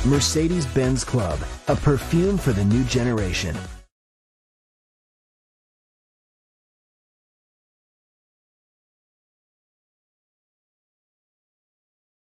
Mercedes-Benz Club, a perfume for the new generation.